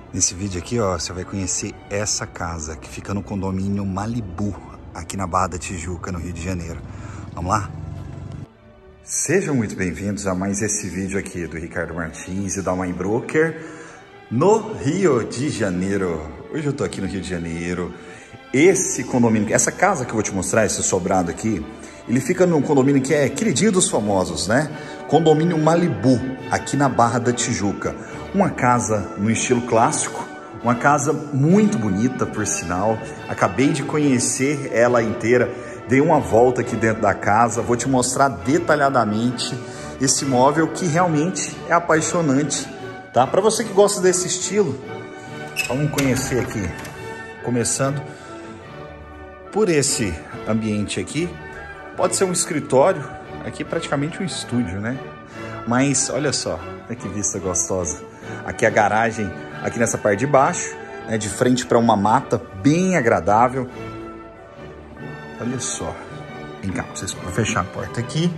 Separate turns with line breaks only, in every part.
Nesse vídeo aqui, ó, você vai conhecer essa casa que fica no condomínio Malibu, aqui na Barra da Tijuca, no Rio de Janeiro. Vamos lá? Sejam muito bem-vindos a mais esse vídeo aqui do Ricardo Martins e da Mãe Broker no Rio de Janeiro. Hoje eu tô aqui no Rio de Janeiro. Esse condomínio, essa casa que eu vou te mostrar, esse sobrado aqui, ele fica num condomínio que é queridinho dos famosos, né? Condomínio Malibu, aqui na Barra da Tijuca. Uma casa no estilo clássico, uma casa muito bonita, por sinal. Acabei de conhecer ela inteira, dei uma volta aqui dentro da casa, vou te mostrar detalhadamente esse imóvel que realmente é apaixonante, tá? Para você que gosta desse estilo, vamos conhecer aqui, começando por esse ambiente aqui. Pode ser um escritório, aqui praticamente um estúdio, né? Mas olha só, olha que vista gostosa. Aqui a garagem, aqui nessa parte de baixo, né, de frente para uma mata bem agradável. Olha só. Vem cá, vocês vão fechar a porta aqui.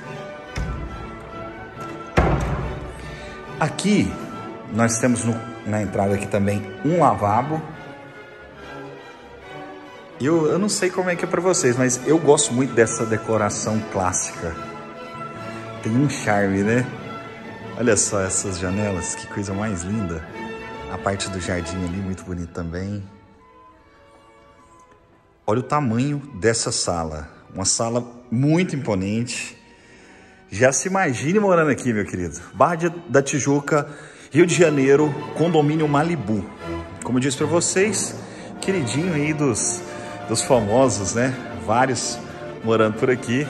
Aqui nós temos na entrada aqui também um lavabo. Eu não sei como é que é para vocês, mas eu gosto muito dessa decoração clássica. Tem um charme, né? Olha só essas janelas, que coisa mais linda. A parte do jardim ali, muito bonita também. Olha o tamanho dessa sala. Uma sala muito imponente. Já se imagine morando aqui, meu querido. Barra da Tijuca, Rio de Janeiro, condomínio Malibu. Como eu disse para vocês, queridinho aí dos famosos, né? Vários morando por aqui.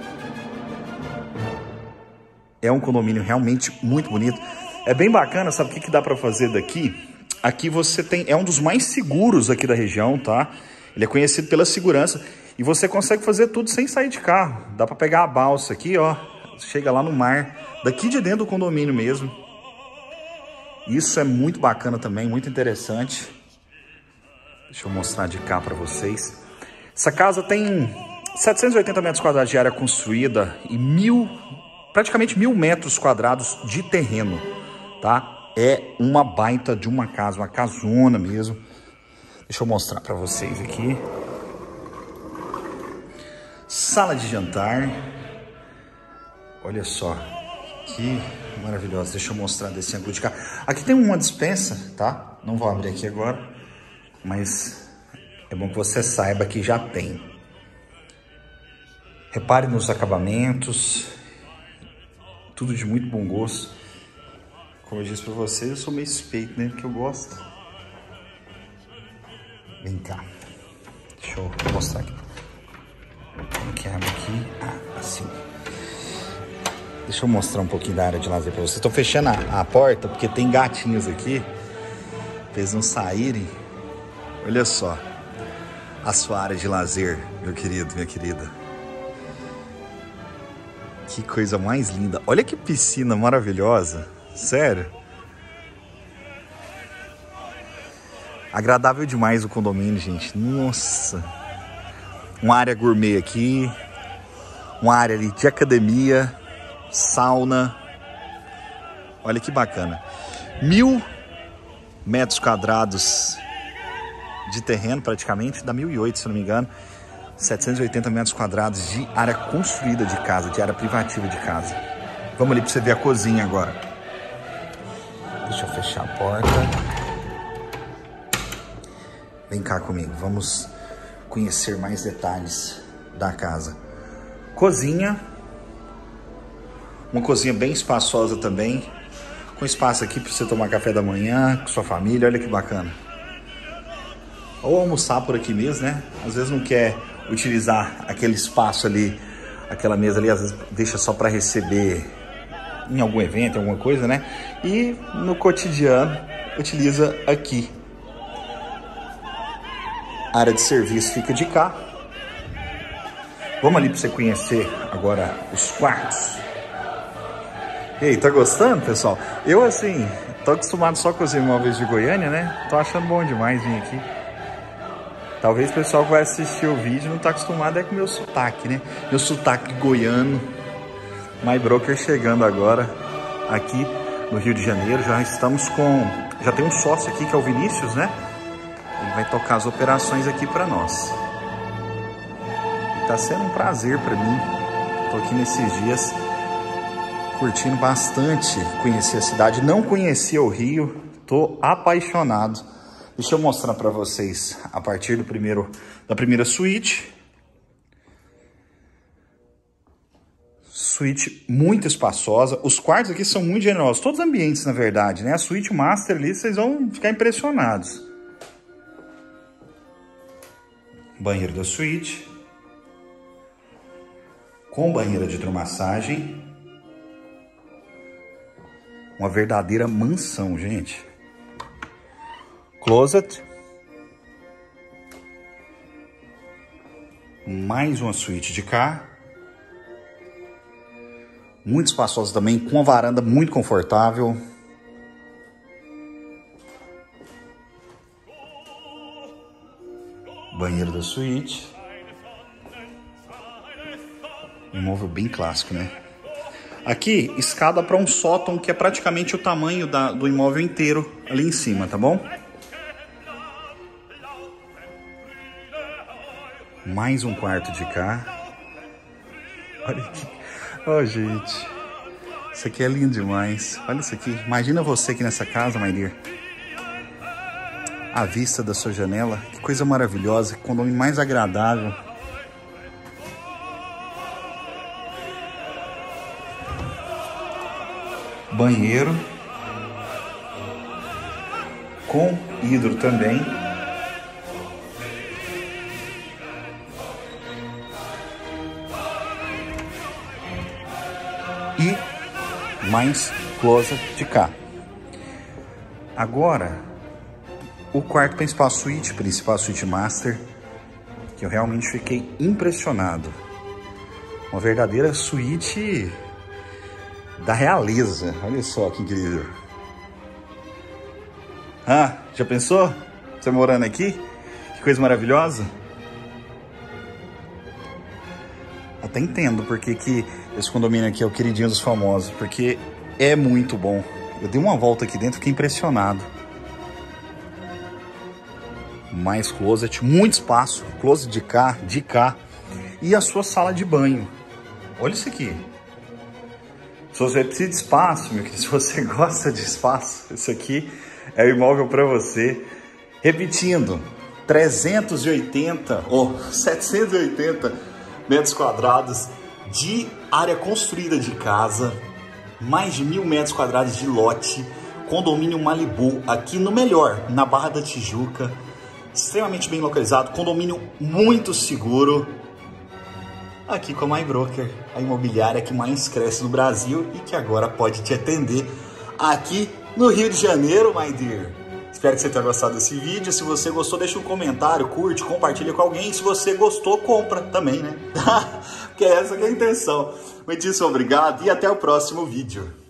É um condomínio realmente muito bonito. É bem bacana, sabe o que dá para fazer daqui? Aqui você tem, é um dos mais seguros aqui da região, tá? Ele é conhecido pela segurança e você consegue fazer tudo sem sair de carro. Dá para pegar a balsa aqui, ó, chega lá no mar, daqui de dentro do condomínio mesmo. Isso é muito bacana também, muito interessante. Deixa eu mostrar de cá para vocês. Essa casa tem 780 metros quadrados de área construída e praticamente 1.000 metros quadrados de terreno, tá? É uma baita de uma casa, uma casona mesmo. Deixa eu mostrar para vocês aqui. Sala de jantar. Olha só, que maravilhosa. Deixa eu mostrar desse ângulo de cá. Aqui tem uma despensa, tá? Não vou abrir aqui agora, mas é bom que você saiba que já tem. Repare nos acabamentos. Tudo de muito bom gosto. Como eu disse pra vocês, eu sou meio suspeito, né? Porque eu gosto. Vem cá. Deixa eu mostrar aqui. Como que abre aqui? Ah, assim. Deixa eu mostrar um pouquinho da área de lazer pra vocês. Estou fechando a porta porque tem gatinhos aqui. Pra eles não saírem. Olha só. A sua área de lazer, meu querido, minha querida. Que coisa mais linda. Olha que piscina maravilhosa. Sério. Agradável demais o condomínio, gente. Nossa. Uma área gourmet aqui. Uma área ali de academia. Sauna. Olha que bacana. 1.000 metros quadrados de terreno praticamente. Dá 1.008, se eu não me engano. 780 metros quadrados de área construída de casa, de área privativa de casa. Vamos ali para você ver a cozinha agora. Deixa eu fechar a porta. Vem cá comigo, vamos conhecer mais detalhes da casa. Cozinha. Uma cozinha bem espaçosa também. Com espaço aqui para você tomar café da manhã com sua família, olha que bacana. Ou almoçar por aqui mesmo, né? Às vezes não quer utilizar aquele espaço ali, aquela mesa ali, às vezes deixa só para receber em algum evento, alguma coisa, né? E no cotidiano utiliza aqui. A área de serviço fica de cá. Vamos ali para você conhecer agora os quartos. E aí, tá gostando, pessoal? Eu, assim, tô acostumado só com os imóveis de Goiânia, né? Tô achando bom demais vir aqui. Talvez o pessoal que vai assistir o vídeo não tá acostumado com o meu sotaque, né? Meu sotaque goiano. My Broker chegando agora aqui no Rio de Janeiro. Já estamos com Já tem um sócio aqui, que é o Vinícius, né? Ele vai tocar as operações aqui para nós. E tá sendo um prazer para mim. Tô aqui nesses dias curtindo bastante conhecer a cidade. Não conhecia o Rio, tô apaixonado. Deixa eu mostrar para vocês a partir da primeira suíte. Suíte muito espaçosa. Os quartos aqui são muito generosos. Todos os ambientes, na verdade, né? A suíte master ali, vocês vão ficar impressionados. Banheiro da suíte. Com banheira de hidromassagem. Uma verdadeira mansão, gente. Closet. Mais uma suíte de cá. Muito espaçosa também, com uma varanda muito confortável. Banheiro da suíte. Um móvel bem clássico, né? Aqui, escada para um sótão que é praticamente o tamanho do imóvel inteiro ali em cima, tá bom? Mais um quarto de cá. Olha aqui. Oh, gente, isso aqui é lindo demais. Olha isso aqui. Imagina você aqui nessa casa, my dear. A vista da sua janela. Que coisa maravilhosa. Que condomínio mais agradável. Banheiro. Com hidro também. E mais closet de cá. Agora, o quarto principal, suíte master, que eu realmente fiquei impressionado. Uma verdadeira suíte da realeza. Olha só que incrível. Ah, já pensou? Você morando aqui? Que coisa maravilhosa. Até entendo porque que esse condomínio aqui é o queridinho dos famosos, porque é muito bom. Eu dei uma volta aqui dentro, fiquei impressionado. Mais closet, muito espaço, closet de cá e a sua sala de banho. Olha isso aqui. Se você precisa de espaço, meu querido, se você gosta de espaço, isso aqui é o imóvel para você. Repetindo, 380 ou 780 metros quadrados de área construída de casa, mais de 1.000 metros quadrados de lote, condomínio Malibu, aqui no melhor, na Barra da Tijuca, extremamente bem localizado, condomínio muito seguro, aqui com a MyBroker, a imobiliária que mais cresce no Brasil e que agora pode te atender aqui no Rio de Janeiro, my dear. Espero que você tenha gostado desse vídeo. Se você gostou, deixa um comentário, curte, compartilha com alguém. Se você gostou, compra também, né? Porque essa que é a intenção. Muitíssimo obrigado e até o próximo vídeo.